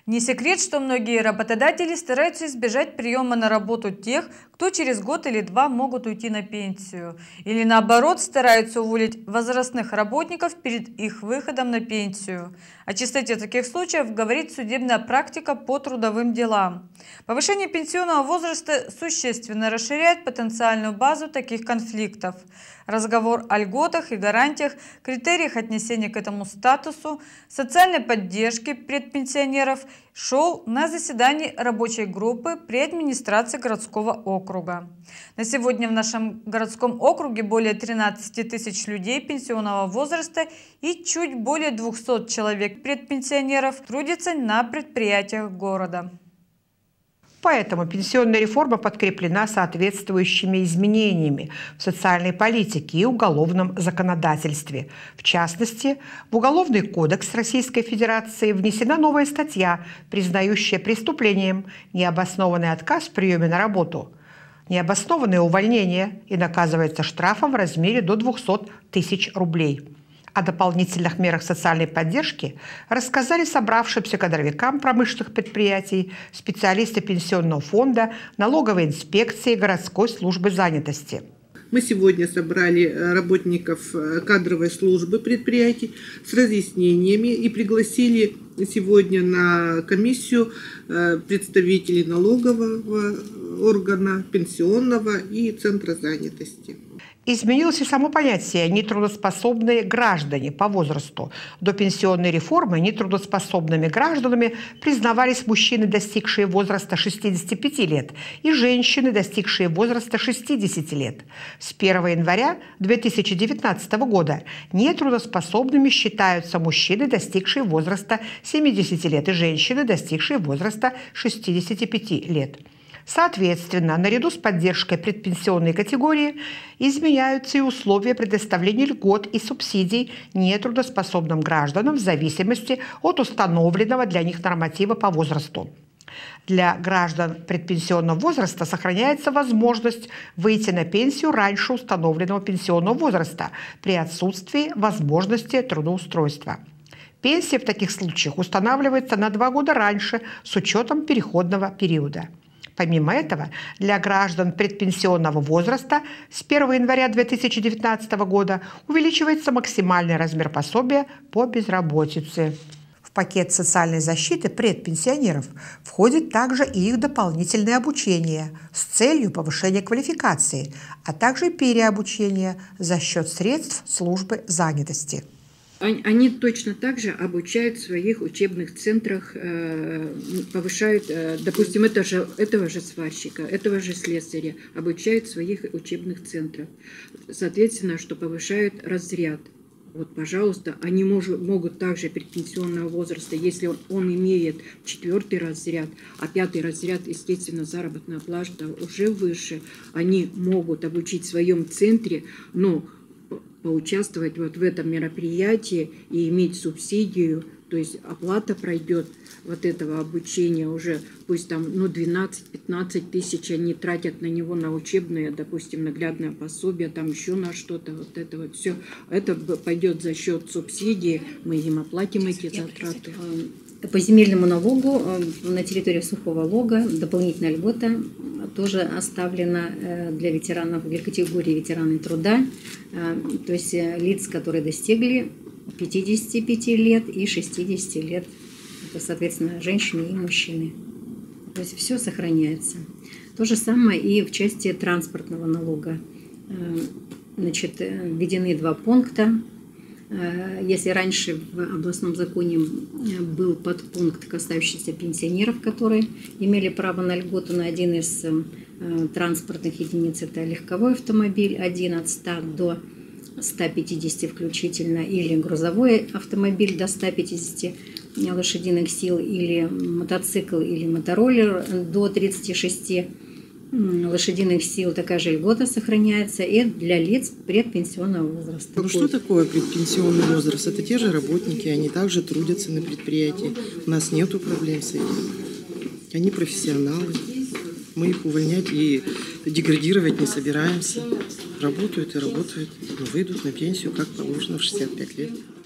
Не секрет, что многие работодатели стараются избежать приема на работу тех, кто через год или два могут уйти на пенсию. Или наоборот, стараются уволить возрастных работников перед их выходом на пенсию. О частоте таких случаев говорит судебная практика по трудовым делам. Повышение пенсионного возраста существенно расширяет потенциальную базу таких конфликтов. Разговор о льготах и гарантиях, критериях отнесения к этому статусу, социальной поддержке предпенсионеров шел на заседании рабочей группы при администрации городского округа. На сегодня в нашем городском округе более 13 тысяч людей пенсионного возраста и чуть более 200 человек предпенсионеров трудятся на предприятиях города. Поэтому пенсионная реформа подкреплена соответствующими изменениями в социальной политике и уголовном законодательстве. В частности, в Уголовный кодекс Российской Федерации внесена новая статья, признающая преступлением необоснованный отказ в приеме на работу, необоснованное увольнение и наказывается штрафом в размере до 200 тысяч рублей. О дополнительных мерах социальной поддержки рассказали собравшимся кадровикам промышленных предприятий, специалисты Пенсионного фонда, налоговой инспекции, городской службы занятости. Мы сегодня собрали работников кадровой службы предприятий с разъяснениями и пригласили сегодня на комиссию представителей налогового органа, пенсионного и центра занятости. Изменилось и само понятие «нетрудоспособные граждане» по возрасту. До пенсионной реформы нетрудоспособными гражданами признавались мужчины, достигшие возраста 65 лет, и женщины, достигшие возраста 60 лет. С 1 января 2019 года нетрудоспособными считаются мужчины, достигшие возраста 70 лет, и женщины, достигшие возраста 65 лет. Соответственно, наряду с поддержкой предпенсионной категории изменяются и условия предоставления льгот и субсидий нетрудоспособным гражданам в зависимости от установленного для них норматива по возрасту. Для граждан предпенсионного возраста сохраняется возможность выйти на пенсию раньше установленного пенсионного возраста при отсутствии возможности трудоустройства. Пенсия в таких случаях устанавливается на 2 года раньше с учетом переходного периода. Помимо этого, для граждан предпенсионного возраста с 1 января 2019 года увеличивается максимальный размер пособия по безработице. В пакет социальной защиты предпенсионеров входит также и их дополнительное обучение с целью повышения квалификации, а также переобучение за счет средств службы занятости. Они точно так же обучают в своих учебных центрах, повышают, допустим, этого же сварщика, этого же слесаря, обучают в своих учебных центрах. Соответственно, что повышают разряд. Вот, пожалуйста, они могут также предпенсионного возраста, если он имеет 4-й разряд, а 5-й разряд, естественно, заработная плата уже выше, они могут обучить в своем центре, но поучаствовать вот в этом мероприятии и иметь субсидию, то есть оплата пройдет вот этого обучения уже, пусть там 12-15 тысяч они тратят на него, на учебное, допустим, наглядное пособие, там еще на что-то, вот это вот все, это пойдет за счет субсидии, мы им оплатим эти затраты. По земельному налогу на территории Сухого Лога дополнительная льгота тоже оставлена для ветеранов, для категории ветераны труда, то есть лиц, которые достигли 55 лет и 60 лет, это, соответственно, женщины и мужчины. То есть все сохраняется. То же самое и в части транспортного налога. Значит, введены 2 пункта. Если раньше в областном законе был подпункт, касающийся пенсионеров, которые имели право на льготу на один из транспортных единиц, это легковой автомобиль, один от 100 до 150 включительно, или грузовой автомобиль до 150 лошадиных сил, или мотоцикл, или мотороллер до 36 лошадиных сил, такая же льгота сохраняется и для лиц предпенсионного возраста. Ну что такое предпенсионный возраст? Это те же работники, они также трудятся на предприятии. У нас нет проблем с этим. Они профессионалы. Мы их увольнять и деградировать не собираемся. Работают и работают, но выйдут на пенсию, как положено, в 65 лет.